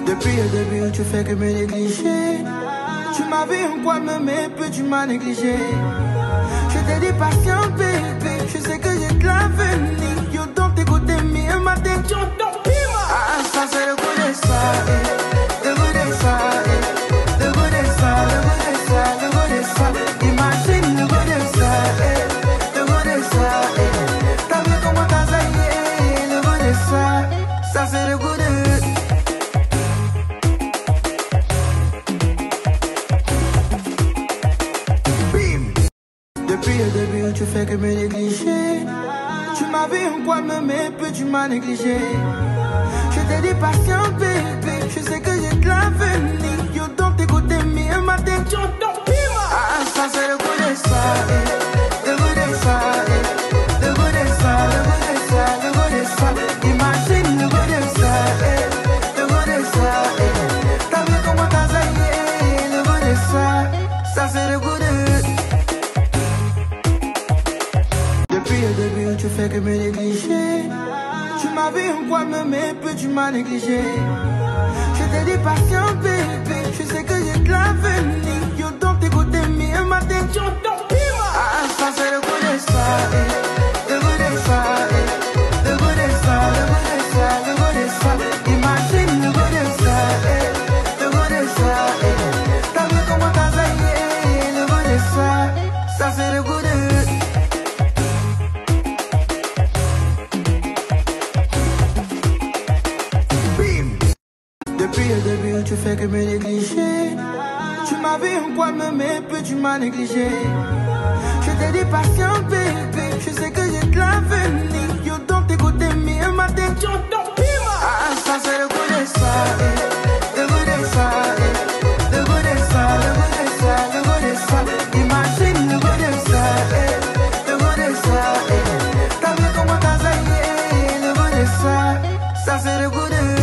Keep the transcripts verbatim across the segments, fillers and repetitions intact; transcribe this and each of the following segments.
Depuis le début, tu fais que me négliger. Tu m'avais en quoi me mais puis tu m'as négligé. Je t'ai dit patient, bébé. Je sais que j'ai de l'avenir. Yo, donc t'écoutes mieux ma tête. Ah, ça c'est le goût de ça, eh. Le goût de ça, eh. Le goût de ça, le goût de ça, le goût de ça. Imagine le goût de ça, eh. Le goût de ça, eh. T'as vu comment t'as zaïé, le goût de ça. Ça c'est le goût de... Depuis le début, tu fais que me négliger. Tu m'avais en quoi me mais puis tu m'as négligé. Je t'ai dit patient, bébé. Je sais que j'ai de l'avenir. Yo, donc t'écoutes mieux ma tête. Ah, ça c'est le goût de ça, eh. Le goût de ça, eh. Le goût de ça, le goût de ça, le goût de ça. Imagine le goût de ça, eh. Le goût de ça, eh. T'as vu comment t'as zaïé, le goût de ça. Ça c'est le goût de... Depuis le début, tu fais que me négliger. Tu m'avais en quoi me mais puis tu m'as négligé. Je t'ai dit patient, bébé. Je sais que j'ai de l'avenir. Yo, donc t'écoutes mieux ma tête. Ah, ça c'est le goût de ça, eh. Le goût de ça, eh. Le goût de ça, le goût de ça, le goût de ça. Imagine le goût de ça, eh. Le goût de ça, eh. T'as vu comment t'as zaïé, le goût de ça. Ça c'est le goût de... Depuis le début, tu fais que me négliger. Tu m'avais en quoi me mais puis tu m'as négligé. Je t'ai dit patient, bébé. Je sais que j'ai de l'avenir. Yo, donc t'écoutes mieux ma tête. Ah, ça c'est le goût de ça, eh. Le goût de ça, eh. Le goût de ça, le goût de ça, le goût de ça. Imagine le goût de ça, eh. Le goût de ça, eh. T'as vu comment t'as zaïé, le goût de ça. Ça c'est le goût de...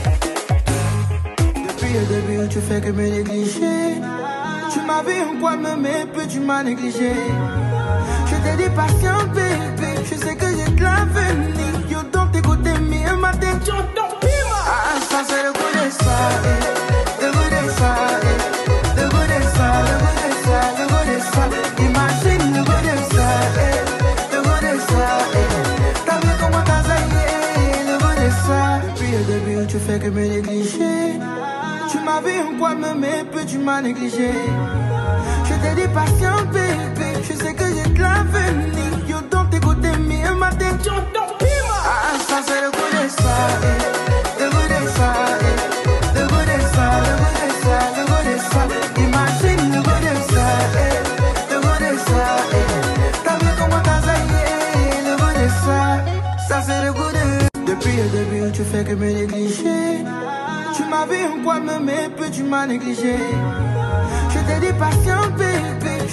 Depuis le début, tu fais que me négliger. Tu m'avais en quoi me mais puis tu m'as négligé. Je t'ai dit patient, bébé. Je sais que j'ai de l'avenir. Yo, donc t'écoutes mieux ma tête. Ah, ça c'est le goût de ça, eh. Le goût de ça, eh. Le goût de ça, le goût de ça, le goût de ça. Imagine le goût de ça, eh. Le goût de ça, eh. T'as vu comment t'as zaïé, le goût de ça. Depuis le début, tu fais que me négliger. Tu m'avais en quoi me mais puis tu m'as négligé. Je t'ai dit patient, bébé. Je sais que j'ai de l'avenir. Yo, donc t'écoutes mieux ma tête. Ah, ça c'est le goût de ça, eh. Le goût de ça, eh. Le goût de ça, le goût de ça, le goût de ça. Imagine le goût de ça, eh. Le goût de ça, eh. T'as vu comment t'as zaïé, le goût de ça. Ça c'est le goût de... Depuis le début, tu fais que me négliger. Tu m'avais en quoi me mais puis tu m'as négligé. Je t'ai dit patient, bébé.